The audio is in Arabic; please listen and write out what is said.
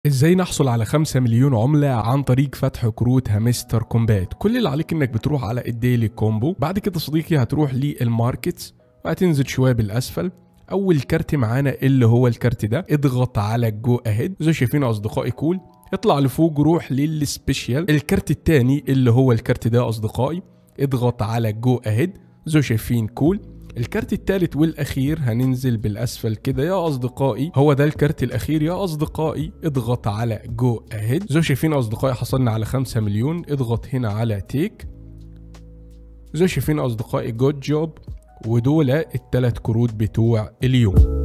ازاي نحصل على 5 مليون عملة عن طريق فتح كروت هامستر كومبات؟ كل اللي عليك انك بتروح على الديلي كومبو. بعد كده صديقي هتروح للماركتس وهتنزل شوية بالاسفل. اول كارت معانا اللي هو الكارت ده، اضغط على جو اهيد. زي شايفين اصدقائي كول، اطلع لفوق روح للسبيشال. الكارت التاني اللي هو الكارت ده اصدقائي، اضغط على جو اهيد. زي شايفين كول. الكارت الثالث والاخير هننزل بالاسفل كده يا اصدقائي، هو ده الكارت الاخير يا اصدقائي، اضغط على جو اهيد. زي شايفين اصدقائي حصلنا على 5 مليون، اضغط هنا على تيك. زي شايفين اصدقائي جود جوب، ودول الثلاث كروت بتوع اليوم.